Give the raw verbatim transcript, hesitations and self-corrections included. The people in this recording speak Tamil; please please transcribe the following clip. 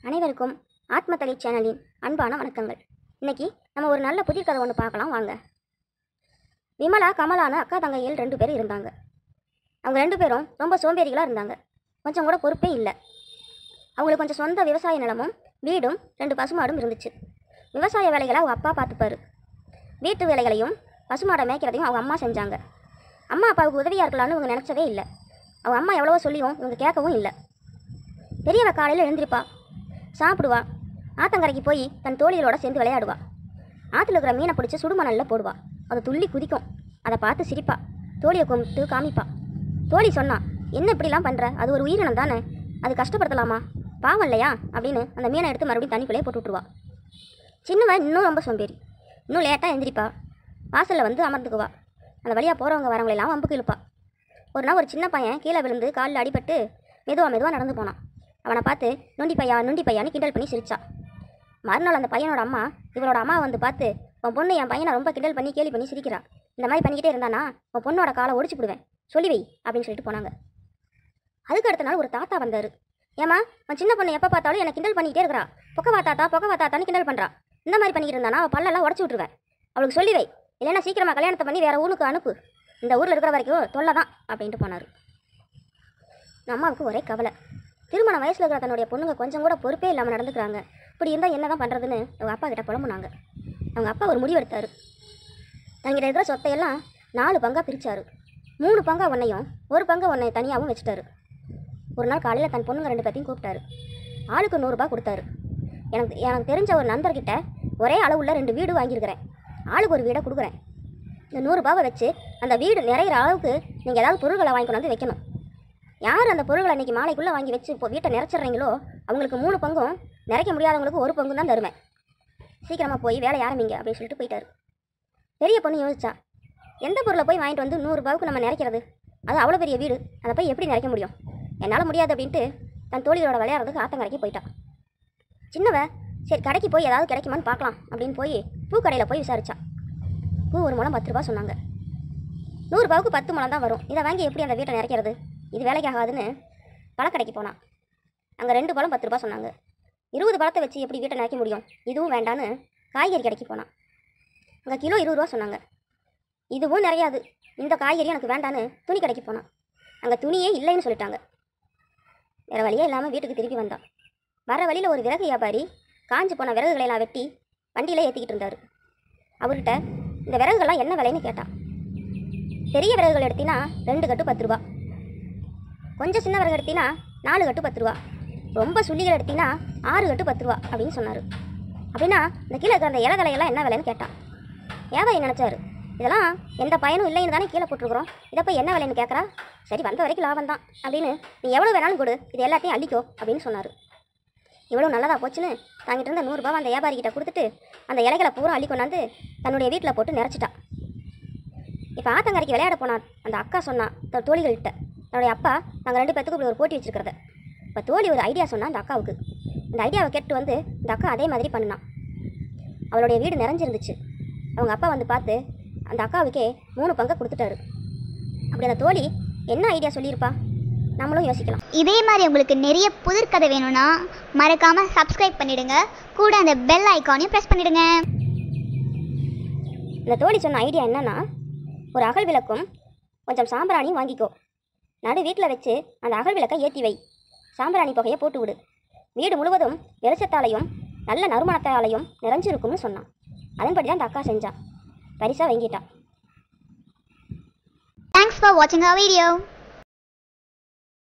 அனைவருக்கும் ஆத்மதலை சேனலின் அன்பான வணக்கங்கள். இன்னைக்கு நம்ம ஒரு நல்ல புதிர் கதை ஒன்று பார்க்கலாம் வாங்க. விமலா கமலான அக்கா தங்கையில் ரெண்டு பேரும் இருந்தாங்க. அவங்க ரெண்டு பேரும் ரொம்ப சோம்பேறிகளாக இருந்தாங்க. கொஞ்சம் கூட பொறுப்பே இல்லை. அவங்களுக்கு கொஞ்சம் சொந்த விவசாய நிலமும் வீடும் ரெண்டு பசுமாடும் இருந்துச்சு. விவசாய வேலைகளை அவங்க அப்பா பார்த்துப்பாரு. வீட்டு வேலைகளையும் பசுமாடை மேய்க்கிறதையும் அவங்க அம்மா செஞ்சாங்க. அம்மா அப்பாவுக்கு உதவியாக இருக்கலாம்னு இவங்க நினச்சதே இல்லை. அவங்க அம்மா எவ்வளவோ சொல்லியும் இவங்க கேட்கவும் இல்லை. பெரியவ காலையில் எழுந்திருப்பா, சாப்பிடுவா, ஆத்தங்கரைக்கு போய் தன் தோழிகளோட சேர்ந்து விளையாடுவா. ஆற்றுல இருக்கிற மீனை பிடிச்சி சுடுமணலில் போடுவா. அதை துள்ளி குதிக்கும். அதை பார்த்து சிரிப்பா. தோழியை கும்பிட்டு காமிப்பா. தோழி சொன்னா, என்ன இப்படிலாம் பண்ணுற, அது ஒரு உயிரினம் தானே, அது கஷ்டப்படுத்தலாமா, பாவம் இல்லையா அப்படின்னு அந்த மீனை எடுத்து மறுபடியும் தண்ணிக்குள்ளே போட்டு விட்ருவா. சின்னவன் இன்னும் ரொம்ப சோம்பேறி. இன்னும் லேட்டாக எந்திரிப்பா. வாசலில் வந்து அமர்ந்துக்குவா. அந்த வழியாக போகிறவங்க வரவங்களெல்லாம் வம்புக்கு இழுப்பா. ஒரு நாள் ஒரு சின்ன பையன் கீழே விழுந்து காலில் அடிபட்டு மெதுவாக மெதுவாக நடந்து போனான். அவனை பார்த்து நொண்டி பையா நொண்டி பையான்னு கிண்டல் பண்ணி சிரிச்சா. மறுநாள் அந்த பையனோட அம்மா இவளோட அம்மா வந்து பார்த்து, உன் பொண்ணு என் பையனை ரொம்ப கிண்டல் பண்ணி கேலி பண்ணி சிரிக்கிறா, இந்த மாதிரி பண்ணிக்கிட்டே இருந்தானா உன் பொண்ணோட காலை ஒடிச்சு விடுவேன், சொல்லி வை அப்படின்னு சொல்லிட்டு போனாங்க. அதுக்கு அடுத்த நாள் ஒரு தாத்தா வந்தார். ஏமா, உன் சின்ன பொண்ணு எப்போ பார்த்தாலும் என்னை கிண்டல் பண்ணிக்கிட்டே இருக்கிறா, பொக்கவா தாத்தா பொக்கவா தாத்தான்னு கிண்டல் பண்ணுறா, இந்த மாதிரி பண்ணிக்கிட்டு இருந்தானா அவள் பல்லெல்லாம் உடச்சி விட்டுருவேன், அவளுக்கு சொல்லி வை, இல்லைன்னா சீக்கிரமாக கல்யாணத்தை பண்ணி வேறு ஊருக்கு அனுப்பு, இந்த ஊரில் இருக்கிற வரைக்கும் தொல்லை தான் அப்படின்ட்டு போனார். அம்மாவுக்கு ஒரே கவலை. திருமண வயசில் இருக்கிற தன்னுடைய பொண்ணுங்க கொஞ்சம் கூட பொறுப்பே இல்லாமல் நடந்துக்கிறாங்க, இப்படி இருந்தால் என்ன தான் பண்ணுறதுன்னு அவங்க அப்பா கிட்ட புலம்புனாங்க. அவங்க அப்பா ஒரு முடிவு எடுத்தார். தங்கிட்ட இருக்கிற சொத்தையெல்லாம் நாலு பங்காக பிரித்தார். மூணு பங்கா ஒன்றையும் ஒரு பங்கா ஒன்றை தனியாகவும் வச்சுட்டாரு. ஒரு நாள் காலையில் தன் பொண்ணுங்க ரெண்டு பேர்த்தையும் கூப்பிட்டாரு. ஆளுக்கு நூறுரூபா கொடுத்தாரு. எனக்கு எனக்கு தெரிஞ்ச ஒரு நண்பர்கிட்ட ஒரே அளவுள்ள ரெண்டு வீடு வாங்கியிருக்கிறேன், ஆளுக்கு ஒரு வீடை கொடுக்குறேன். இந்த நூறுரூபாவை வச்சு அந்த வீடு நிறையிற அளவுக்கு நீங்கள் ஏதாவது பொருட்களை வாங்கி கொண்டாந்து வைக்கணும். யார் அந்த பொருட்களை இன்றைக்கி மாலைக்குள்ளே வாங்கி வச்சு இப்போ வீட்டை நிறைச்சிட்றீங்களோ அவங்களுக்கு மூணு பங்கும், நிறைக்க முடியாதவங்களுக்கு ஒரு பங்கும் தான் தருவேன். சீக்கிரமாக போய் வேலை ஆரம்பிங்க அப்படின்னு சொல்லிட்டு போயிட்டாரு. பெரிய பொண்ணு யோசிச்சா, எந்த பொருளை போய் வாங்கிட்டு வந்து நூறுரூபாவுக்கு நம்ம நிறைக்கிறது, அது அவ்வளோ பெரிய வீடு, அதை போய் எப்படி நிறைக்க முடியும், என்னால் முடியாது அப்படின்ட்டு தன் தோழிகளோட விளையாடுறதுக்கு ஆத்தங்கரைக்கு போயிட்டான். சின்னவ சரி கடைக்கு போய் ஏதாவது கிடைக்குமான்னு பார்க்கலாம் அப்படின்னு போய் பூக்கடையில் போய் விசாரிச்சா. பூ ஒரு முழம் பத்து ரூபா சொன்னாங்க. நூறுரூபாவுக்கு பத்து முழம் தான் வரும், இதை வாங்கி எப்படி அந்த வீட்டை நிறைக்கிறது, இது வேலைக்கு ஆகாதுன்னு பழக்கடைக்கு போனான். அங்கே ரெண்டு பழம் பத்து ரூபா சொன்னாங்க. இருபது பழத்தை வச்சு எப்படி வீட்டை நிறைக்க முடியும், இதுவும் வேண்டான்னு காய்கறி கடைக்கு போனான். அங்கே கிலோ இருபது ரூபா சொன்னாங்க. இதுவும் நிறையாது, இந்த காய்கறி எனக்கு வேண்டான்னு துணி கடைக்கு போனான். அங்கே துணியே இல்லைன்னு சொல்லிட்டாங்க. வேறு வழியே இல்லாமல் வீட்டுக்கு திருப்பி வந்தான். வர வழியில் ஒரு விறகு வியாபாரி காஞ்சி போன விறகுகளையெல்லாம் வெட்டி வண்டியில் ஏற்றிக்கிட்டு இருந்தார். அவர்கிட்ட இந்த விறகுகள்லாம் என்ன விலைன்னு கேட்டான். பெரிய விறகுகள் எடுத்தினா ரெண்டு கட்டு பத்து ரூபா, கொஞ்சம் சின்ன விறகு எடுத்தினா நாலு கட்டு பத்து ரூபா, ரொம்ப சுள்ளிகள் எடுத்தினா ஆறு கட்டு பத்து ரூபா அப்படின்னு சொன்னார். அப்படின்னா இந்த கீழே இருக்கிற அந்த இலகலையெல்லாம் என்ன விலைன்னு கேட்டான். வியாபாரி நினச்சாரு, இதெல்லாம் எந்த பயனும் இல்லைன்னு தானே கீழே போட்டிருக்கிறோம், இதை போய் என்ன விலைன்னு கேட்குறா, சரி வந்த வரைக்கும் லாபம் தான் அப்படின்னு நீ எவ்வளோ வேணாலும் கொடு, இது எல்லாத்தையும் அள்ளிக்கோ அப்படின்னு சொன்னார். இவ்வளோ நல்லதாக போச்சுன்னு தாங்கிட்டு இருந்த நூறுரூபாவை அந்த வியாபாரிக்கிட்ட கொடுத்துட்டு அந்த இலைகளை பூரா அள்ளி கொண்டாந்து தன்னுடைய வீட்டில் போட்டு நிறச்சிட்டா. இப்போ ஆத்தங்கரைக்கு விளையாட போனான் அந்த அக்கா சொன்னான் தன் தோழிகள்கிட்ட, என்னுடைய அப்பா நாங்கள் ரெண்டு பேத்துக்கும் இப்படி ஒரு போட்டி வச்சுருக்கிறத. இப்போ தோழி ஒரு ஐடியா சொன்னான் அந்த அக்காவுக்கு. இந்த ஐடியாவை கேட்டு வந்து இந்த அக்கா அதே மாதிரி பண்ணினான். அவளுடைய வீடு நிறைஞ்சிருந்துச்சு. அவங்க அப்பா வந்து பார்த்து அந்த அக்காவுக்கே மூணு பங்கை கொடுத்துட்டாரு. அப்படி அந்த தோழி என்ன ஐடியா சொல்லியிருப்பா, நம்மளும் யோசிக்கலாம். இதே மாதிரி உங்களுக்கு நிறைய புதிர்கதை வேணும்னா மறக்காமல் சப்ஸ்கிரைப் பண்ணிவிடுங்க, கூட அந்த பெல் ஐக்கானையும் ப்ரெஸ் பண்ணிவிடுங்க. இந்த தோழி சொன்ன ஐடியா என்னன்னா, ஒரு அகல் விளக்கும் கொஞ்சம் சாம்பிராணியும் வாங்கிக்கோ, நடு வீட்டில் வச்சு அந்த அகல் விளக்கை ஏற்றி வை, சாம்பிராணி புகையை போட்டு விடு, வீடு முழுவதும் வெளிச்சத்தாலையும் நல்ல நறுமணத்தாலையும் நிறைஞ்சிருக்கும்னு சொன்னான். அதன்படி தான் அந்த அக்கா செஞ்சான். பரிசாக வாங்கிட்டான். தேங்க்ஸ் ஃபார் வாட்சிங் அவர் வீடியோ.